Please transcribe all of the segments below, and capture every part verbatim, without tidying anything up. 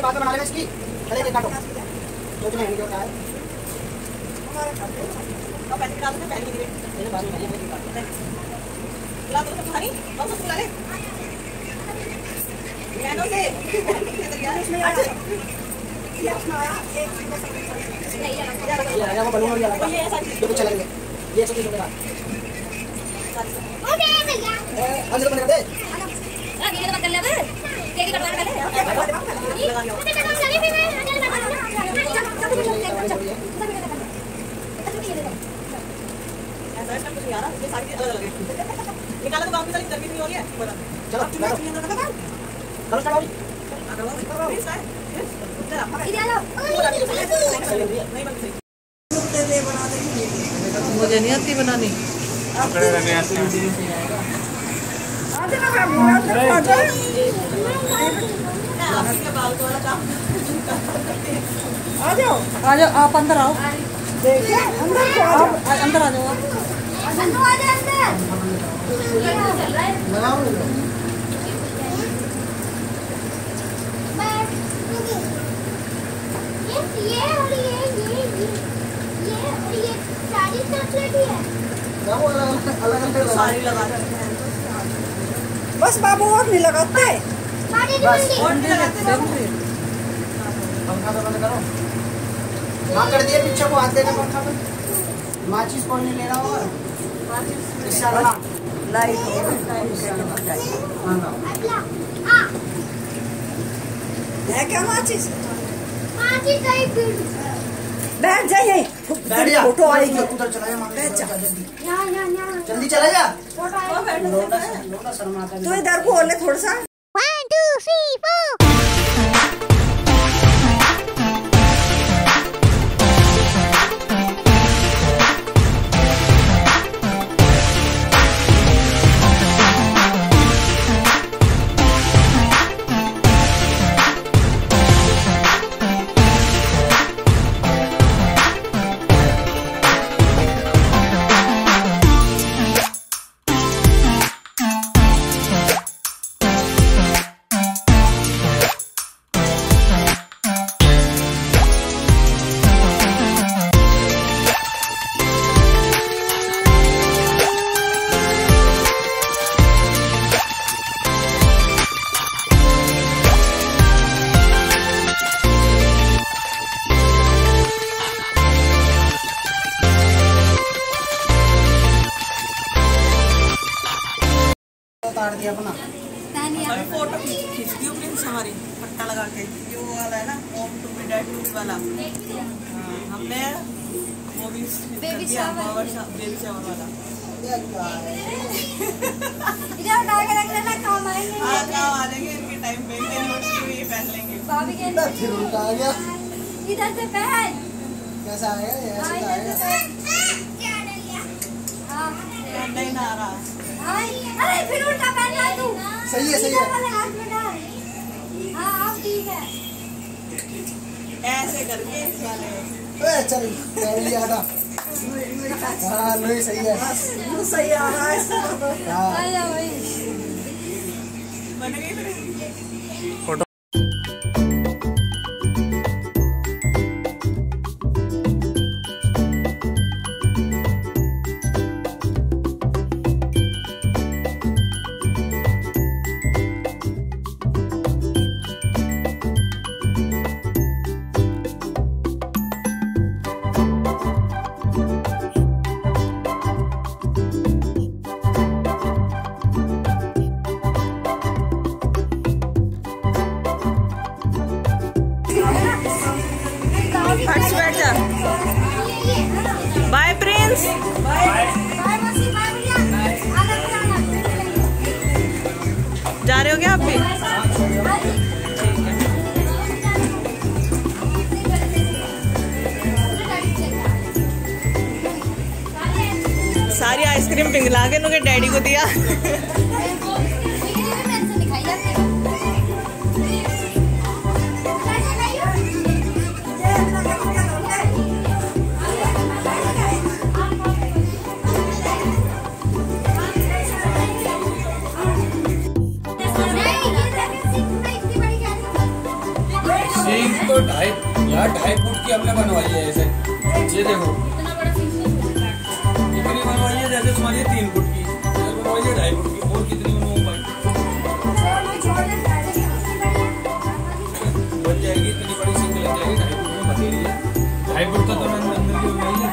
बाद में बना लेगा इसकी। चले के काटो जो तुम्हें नहीं होता है तो पैसे डाल दो पहले ही मेरे बाद में मैं ये काट ला दो तो भाई और सब ला ले मैंने से यार इसमें अच्छा ये अपना आया एक नहीं लगा ये वो बलून और ये लगा ये ऐसा जो चलेंगे ये सब चलेगा ओके भैया अंदर बना दे हां ये तो कर ले अब केक कटवा कर ले लगा लो चलिए फिर मैं अंदर बना ऐसा है कुछ यार ये सारी अलग अलग है निकाला तो काम की सारी गर्मी नहीं हो रही है चलो चलो करो चलो करो प्लीज है इधर आओ नहीं बनती नुक्ते दे बना देंगे मुझे नहीं आती बनानी पकड़े रहने आते हैं आते ना मैं आते आपके बाल को वाला काम आ जाओ आ जाओ आप अंदर आओ देखिए अंदर को आओ अंदर आ जाओ आप अंदर आ जाओ अंदर चल रहा है लगाओ ये और ये ये ये ये और ये सारी चॉकलेट ही है ना वो अलग अलग अलग सारी लगा रखे हैं बस बाबू और नहीं लगाते बस और नहीं लगाते पंखा तो बंद करो मां कर दिए पीछे को हाथ देना पंखा पे माचिस कौन नहीं ले रहा होगा माचिस इंशाल्लाह लाइट हां है क्या माचिस बैठ जाइए फोटो आएगी उधर चला जा बैठ जा जल्दी चला जा तो इधर को ले थोड़ा सा वन टू थ्री फोर उतार दिया अपना अभी फोटो खींच दी प्रिंस हमारी पट्टा लगा के ये वो वाला है ना होम टू बी डेड टू वाला हमने वो भी बेबी शावर बेबी शावर वाला इधर उठा के रख लेना काम आएंगे हां काम आ जाएंगे इनके टाइम पे इनके नोट्स भी पहन लेंगे भाभी के फिर उठा गया इधर से पहन कैसा आएगा ऐसे आएगा क्या डाल लिया हां नहीं ना आ रहा अरे फिर उल्टा पहनना तू सही है सही है हाँ अब ठीक है ऐसे करके ए चल कर लिया था हाँ नहीं सही है सही आ रहा है आ जा भाई बन गई फोटो बाय प्रिंस जा रहे हो क्या आप भी सारी आइसक्रीम पिघला के उनके डैडी को दिया देखो ढाई यार ढाई फुट की हमने बनवाई है ऐसे। ये देखो इतनी बनवाई है जैसे तुम्हारी तीन फुट की बनवाई है, ढाई फुट की। और कितनी बनवाई बन जाएगी, इतनी बड़ी सिंगल लग जाएगी। ढाई फुट में बन रही है, ढाई फुट तो तुमने अंदर की बनवाई है।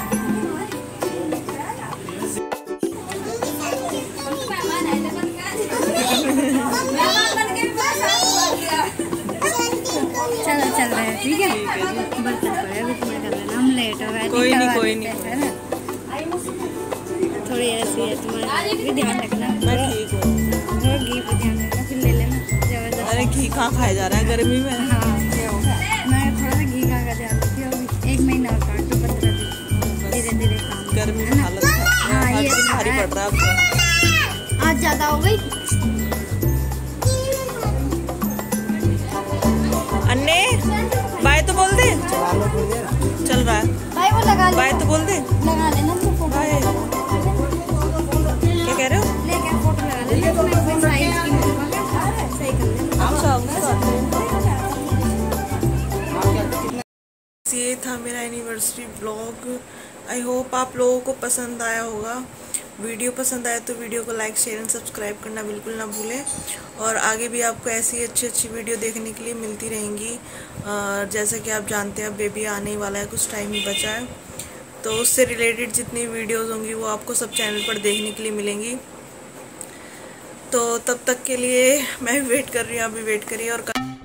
चलो चल रहा है, ठीक है बर्तन पड़े अभी तुम्हें कर लेना, हम लेट हो गए। कोई नहीं कोई नहीं है ना, थोड़ी ऐसी है तुम्हारा भी ध्यान रखना। मैं ठीक हूँ, थोड़ा घी पर ध्यान रखना, फिर ले लेना जबरदस्त। अरे घी कहाँ खाया जा रहा है गर्मी में। हाँ मैं थोड़ा सा घी का ध्यान रखी हूँ। एक महीना और काट दो, पंद्रह दिन धीरे धीरे काम। गर्मी में हालत हाँ ये भारी पड़ रहा है आपको। आज ज्यादा हो गई। अन्ने बाय तो बोल दे, चल रहा है भाई वो लगा ले, बाय तो बोल दे, लगा लेना तो बाय। क्या कह रहे हो? लेके फोटो लगा लेना, मैं कोई साइज की मिलवा सही कर लेना। ये था मेरा एनिवर्सरी ब्लॉग। आई होप आप लोगों को पसंद आया होगा। वीडियो पसंद आया तो वीडियो को लाइक शेयर एंड सब्सक्राइब करना बिल्कुल ना भूलें। और आगे भी आपको ऐसी अच्छी अच्छी वीडियो देखने के लिए मिलती रहेंगी। जैसा कि आप जानते हैं अब बेबी आने ही वाला है, कुछ टाइम ही बचा है, तो उससे रिलेटेड जितनी वीडियोस होंगी वो आपको सब चैनल पर देखने के लिए मिलेंगी। तो तब तक के लिए मैं वेट कर रही हूँ, अभी वेट करिए और